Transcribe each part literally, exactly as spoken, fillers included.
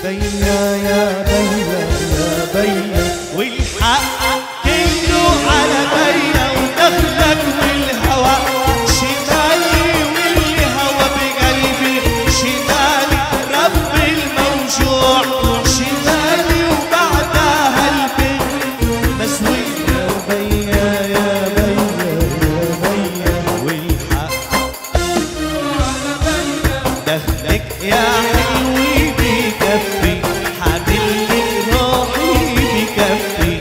بيا يا بيا يا بيا والحق كله على بيا ودخلك والهوى شمالي والهوى بقلبي شمالي رب الموجوع شمالي وبعدها البنت مسوية بيا يا بيا يا بيا والحق دخلك يا حلوي بكفي حاملك روحي بكفي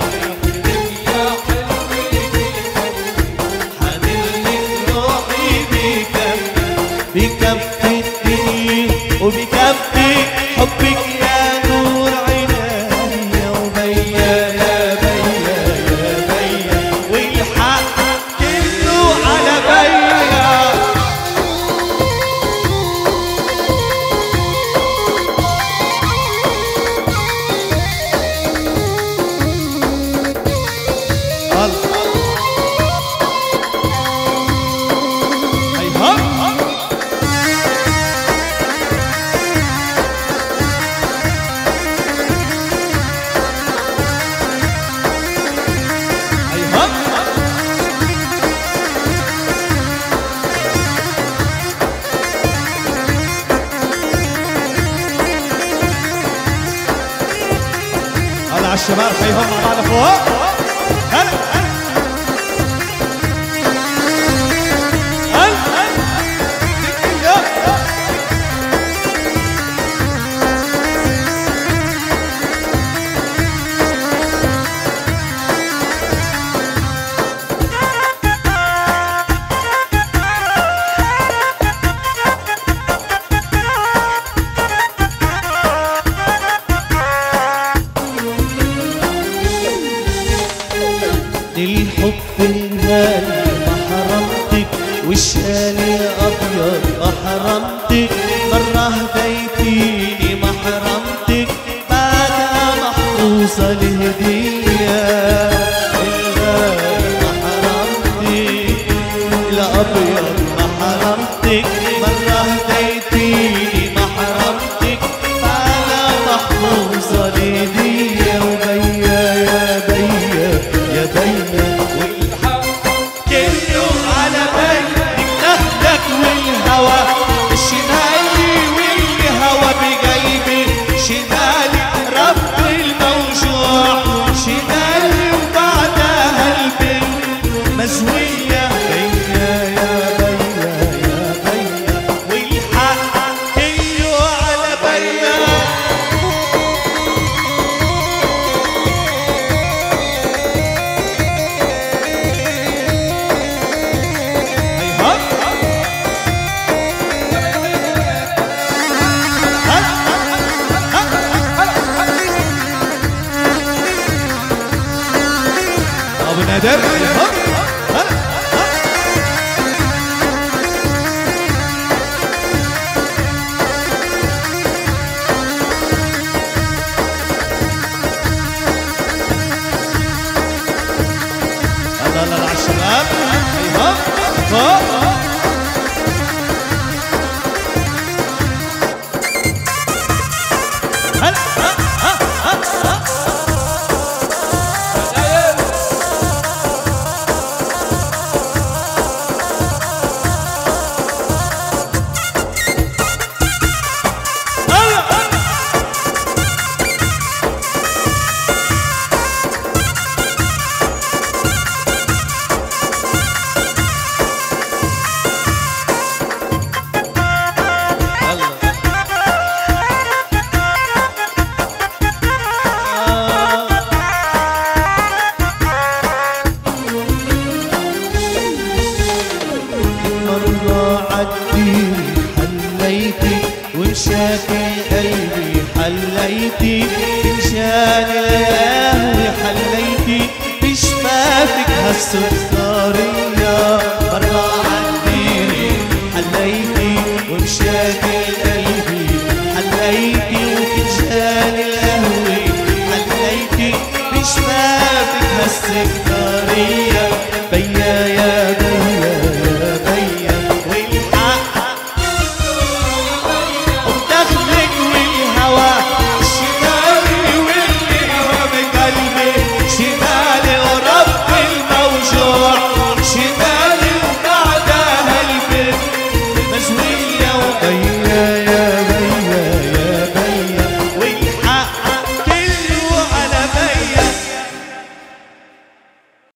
حاملك روحي بكفي بكفي الدنيا وبكفي حبك يا نور عينيا وبيا يا بيا يا بيا والحق كله على بيا على الشباب خيهم مع بعض فوق هلا الحب الغالي ما حرمتك والشال الابيض ما حرمتك مرة هديتيني ما حرمتك بعدها محفوظة الهدية الغالي ما حرمتك الابيض ما حرمتك مرة هديتيني ما حرمتك بعدها محفوظة الهدية وبيا يا بيا يا بيا والحق كله على بيك دخلك والهوى شمالي والهوى بقلبي شمالي رب الموجوع شمالي وبعدها البنت مسوية بيا يا بيا يا بيا والحق كله على بيا ابو نادر يلا يلا على الشباب ايوه فوق حليتي ومشاكل قلبي حليتي مشان القهوة حليتي بشفافك هالسكرية مرة عديني حليتي ومشاكل قلبي حليتي ومشان القهوة حليتي بشفافك هالسكرية